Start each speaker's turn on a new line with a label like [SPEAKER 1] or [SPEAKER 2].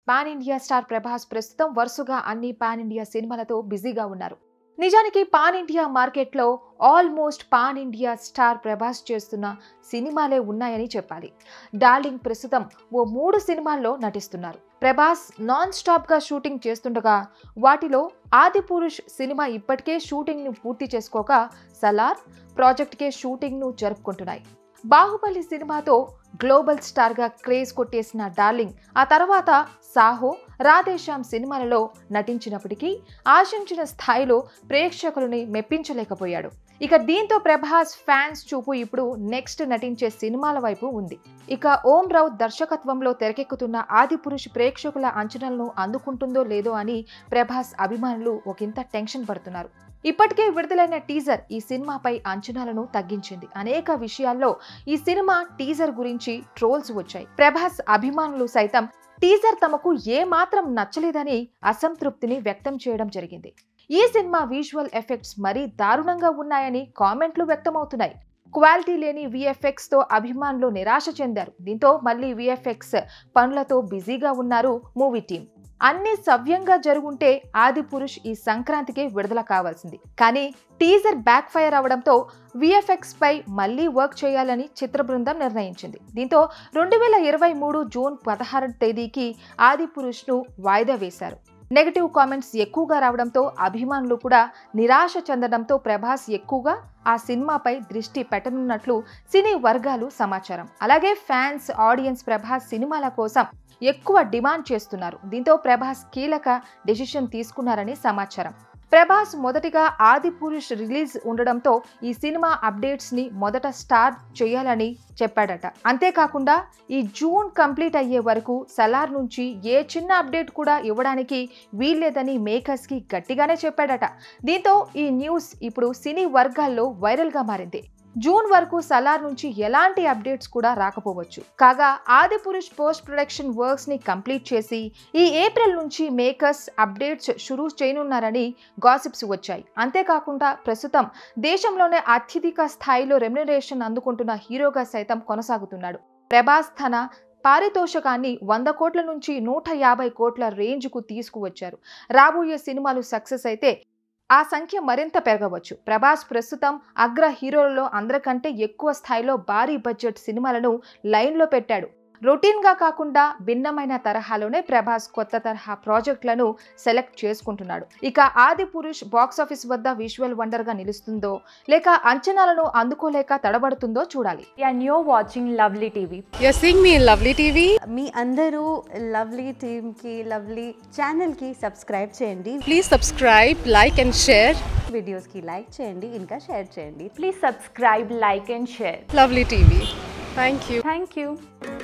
[SPEAKER 1] Pan India star Prabhas ప్రస్తుతం వరుసగా అన్ని పాన్ ఇండియా సినిమాలతో బిజీగా ఉన్నారు. నిజానికి పాన్ ఇండియా మార్కెట్లో almost pan India star Prabhas చేస్తున్న సినిమాలే ఉన్నాయని చెప్పాలి. డార్లింగ్ ప్రస్తుతం ఓ 3 సినిమాల్లో నటిస్తున్నారు. ప్రభాస్ నాన్ స్టాప్ గా షూటింగ్ చేస్తుండగా వాటిలో ఆదిపురుష్ సినిమా ఇప్పటికే షూటింగ్ ను పూర్తి చేసుకోక సలార్ ప్రాజెక్ట్ కే షూటింగ్ ను జరుపుకుంటున్నాయి. బాహుబలి సినిమాతో గ్లోబల్ స్టార్ గా క్రేజ్ కొట్టేసిన డార్లింగ్ ఆ తర్వాత సాహో, రాధేశ్యామ్ సినిమాలలో నటించినప్పటికీ ఆశించిన స్థాయిలో ప్రేక్షకులని మెప్పించలేకపోయాడు. ఇక దీంతో ప్రభాస్ ఫ్యాన్స్ చూపు ఇప్పుడు నెక్స్ట్ నటించే సినిమాల వైపు ఉంది. ఇక ఓం రౌత్ దర్శకత్వంలో తెరకెక్కుతున్న ఆదిపురుష్ ప్రేక్షకుల అంచనాలను అందుకుంటుందో లేదో అని ప్రభాస్ అభిమానులు ఒకంత టెన్షన్ పడుతున్నారు. ఇప్పటికే విడుదలైన టీజర్ ఈ సినిమాపై అంచనాలను తగ్గించింది. అనేక విషయాల్లో ఈ సినిమా టీజర్ గురించి ట్రోల్స్ వచ్చాయి. ప్రభాస్ అభిమానులు సైతం టీజర్ తమకు ఏ మాత్రం నచ్చలేదని అసంతృప్తిని వ్యక్తం చేయడం జరిగింది. ఈ సినిమా విజువల్ ఎఫెక్ట్స్ మరీ దారుణంగా ఉన్నాయని కామెంట్లు వ్యక్తమవుతున్నాయి. క్వాలిటీ లేని విఎఫ్ఎక్స్ తో అభిమానులు నిరాశ చెందారు. దీంతో మళ్ళీ విఎఫ్ఎక్స్ పనులతో బిజీగా ఉన్నారు మూవీ టీం. అన్ని సవ్యంగా జరుగుంటే ఆదిపురుష్ ఈ సంక్రాంతికి విడుదల కావాల్సింది. కానీ టీజర్ బ్యాక్ ఫైర్ అవడంతో విఎఫ్ఎక్స్ పై మళ్లీ వర్క్ చేయాలని చిత్ర బృందం నిర్ణయించింది. దీంతో 2023 జూన్ 16 తేదీకి ఆదిపురుష్ ను వాయిదా వేశారు. నెగటివ్ కామెంట్స్ ఎక్కువగా రావడంతో అభిమానులు కూడా నిరాశ చెందడంతో ప్రభాస్ ఎక్కువగా ఆ సినిమాపై దృష్టి పెట్టనున్నట్లు సినీ వర్గాలు సమాచారం. అలాగే ఫ్యాన్స్, ఆడియన్స్ ప్రభాస్ సినిమాల కోసం ఎక్కువ డిమాండ్ చేస్తున్నారు. దీంతో ప్రభాస్ కీలక డెసిషన్ తీసుకున్నారని సమాచారం. ప్రభాస్ మొదటిగా ఆదిపురుష్ రిలీజ్ ఉండడంతో ఈ సినిమా అప్డేట్స్ ని మొదట స్టార్ట్ చేయాలని చెప్పాడట. అంతేకాకుండా ఈ జూన్ కంప్లీట్ అయ్యే వరకు సలార్ నుంచి ఏ చిన్న అప్డేట్ కూడా ఇవ్వడానికి వీల్లేదని మేకర్స్ కి గట్టిగానే చెప్పాడట. దీంతో ఈ న్యూస్ ఇప్పుడు సినీ వర్గాల్లో వైరల్ గా మారింది. జూన్ వరకు సలార్ నుంచి ఎలాంటి అప్డేట్స్ కూడా రాకపోవచ్చు. కాగా ఆదిపురుష్ పోస్ట్ ప్రొడక్షన్ వర్క్స్ ని కంప్లీట్ చేసి ఈ ఏప్రిల్ నుంచి మేకర్స్ అప్డేట్స్ షురూ చేయనున్నారని గాసిప్స్ వచ్చాయి. అంతేకాకుండా ప్రస్తుతం దేశంలోనే అత్యధిక స్థాయిలో రెమ్యునరేషన్ అందుకుంటున్న హీరోగా సైతం కొనసాగుతున్నాడు. ప్రభాస్ తన పారితోషికాన్ని 100 కోట్ల నుంచి 150 కోట్ల రేంజ్ కు తీసుకువచ్చారు. రాబోయే సినిమాలు సక్సెస్ అయితే ఆ సంఖ్య మరింత పెరగవచ్చు. ప్రభాస్ ప్రస్తుతం అగ్ర హీరోలలో అందరికంటే ఎక్కువ స్థాయిలో భారీ బడ్జెట్ సినిమాలను లైన్లో పెట్టాడు. రొటీన్ గా కాకుండా భిన్నమైన తరహాలోనే ప్రభాస్ కొత్త తరహా ప్రాజెక్టులను సెలెక్ట్ చేసుకుంటున్నాడు. ఇక ఆదిపురుష్ బాక్సాఫీస్ వద్ద విజువల్ వండర్ గా నిలుస్తుందో లేక అంచనాలను అందుకోలేక తడబడుతుందో చూడాలి.
[SPEAKER 2] And you're watching Lovely TV.
[SPEAKER 3] You're seeing me in Lovely TV.
[SPEAKER 2] మీ అందరూ లవ్లీ టీమ్ కి, లవ్లీ ఛానల్ కి సబ్స్క్రైబ్ చేయండి.
[SPEAKER 3] Please subscribe, like and share.
[SPEAKER 2] Videos కి లైక్ చేయండి, ఇంకా షేర్ చేయండి.
[SPEAKER 4] Please subscribe, like and share.
[SPEAKER 3] Lovely TV. Thank you.
[SPEAKER 4] Thank you.